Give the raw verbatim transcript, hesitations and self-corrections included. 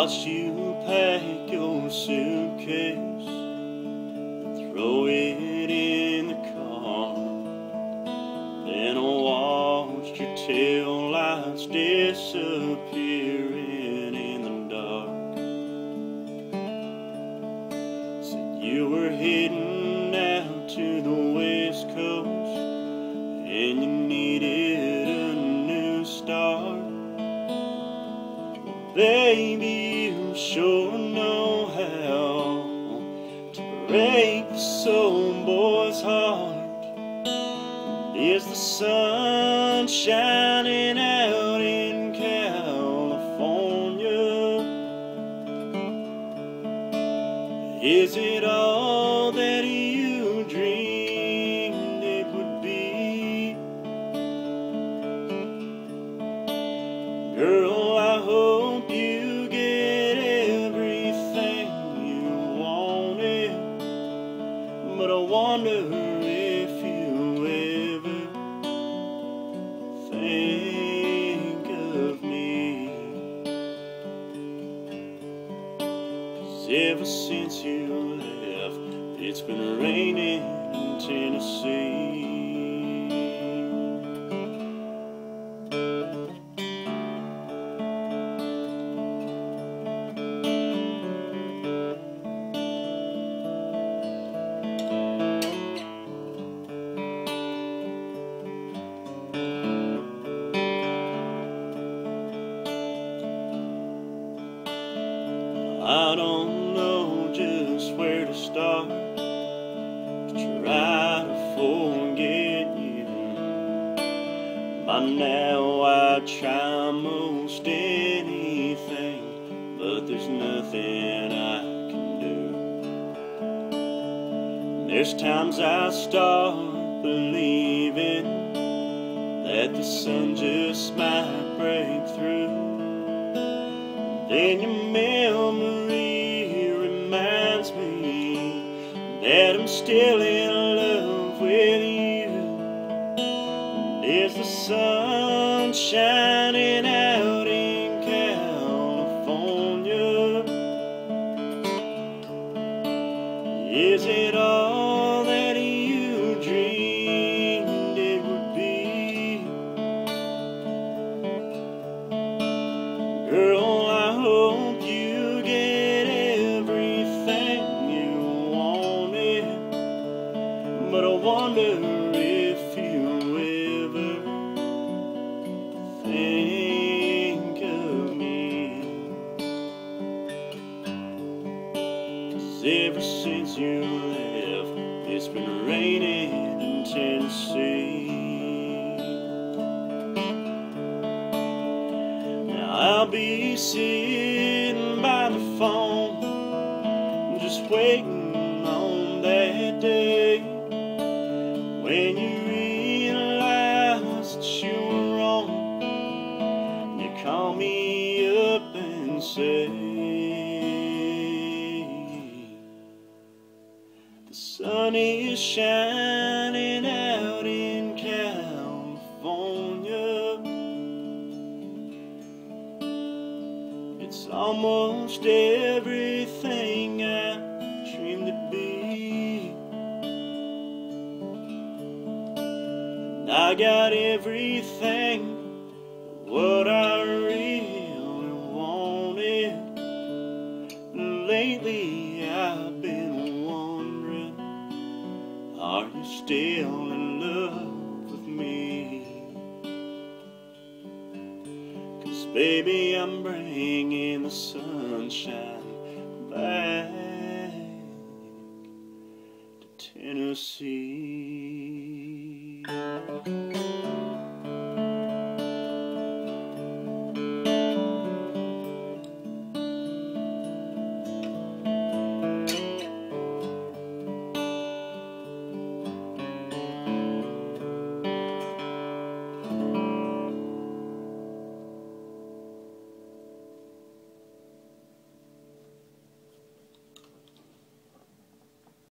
watched you pack your suitcase, throw it in the car. Then I watched your tail lights disappearing in the dark. Said you were heading out to the West Coast and you needed a new start. Baby, you sure know how to break the soul boy's heart. Is the sun shining out in California? Is it all that you dreamed it would be? Girl, I hope you get everything you wanted, but I wonder if you ever think of me. 'Cause ever since you left, it's been raining in Tennessee. I don't know just where to start to try to forget you. By now I try most anything, but there's nothing I can do. There's times I start believing that the sun just might break through. Then your memory reminds me that I'm still in love with you. Is the sun shining out in California? Is it all that you dreamed it would be? Girl, I hope you get everything you wanted, but I wonder if you ever think of me. 'Cause ever since you left, it's been raining in Tennessee. I'll be sitting by the phone, just waiting on that day when you realize that you were wrong. You call me up and say, the sun is shining out in California. It's almost everything I dreamed to be. And I got everything, what I really wanted. Lately I've been wondering, are you still in love with me? Baby, I'm bringing the sunshine back to Tennessee.